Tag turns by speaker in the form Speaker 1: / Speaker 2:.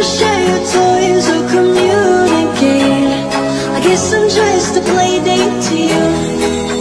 Speaker 1: share your toys or communicate. I guess I'm just a play date to you.